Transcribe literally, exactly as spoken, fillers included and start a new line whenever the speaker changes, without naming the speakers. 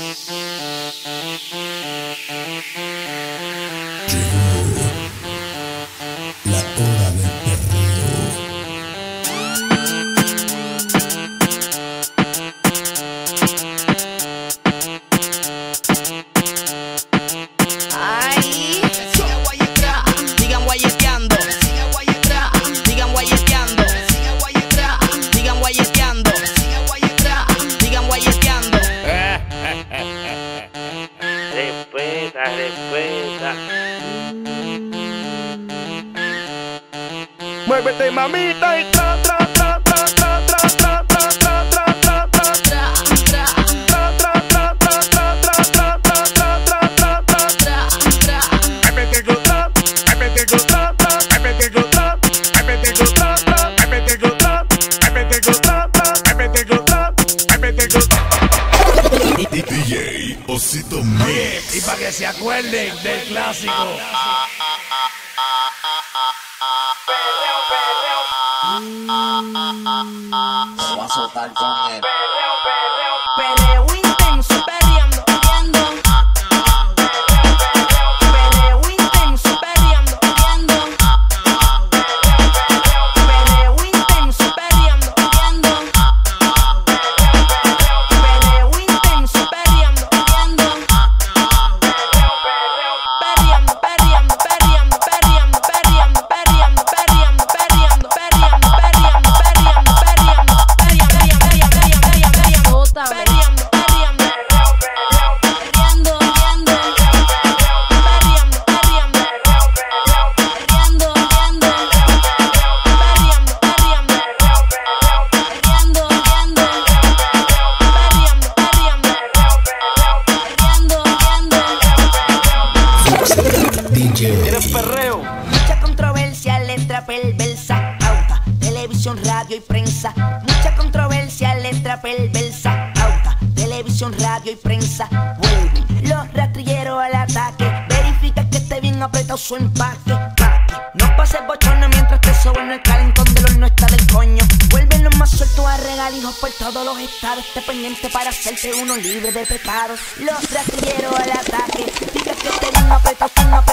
Muévete, mamita, y tra, tra, tra, tra, tra, tra, tra, tra, tra, tra, tra, tra, tra,
D J Osito Mix.
Y para que se acuerden del clásico.
Se va a soltar con él.
Perreo intenso, perreando, viendo. Perreo intenso, perreando, viendo. Perreo intenso, perreando, viendo. Perreo intenso, perreando, viendo. Perreando, perreando, perreando, perreando, perreando, perreando, perreando, perreando, perreando, perreando, perreando, perreando, perreando,
¿Quieres perreo?
Mucha controversia, letra perversa, pauta, televisión, radio y prensa. Mucha controversia, letra perversa, pauta, televisión, radio y prensa. Vuelven los rastrilleros al ataque, verifica que esté bien apretado su empaque. No pases bochorno mientras te sobo en el calentón del horno está del coño. Vuelven los más sueltos a regalijos por todos los estados. Esté pendiente para hacerte uno libre de pecados. Los rastrilleros al ataque, verifica que esté bien apretado su empaque.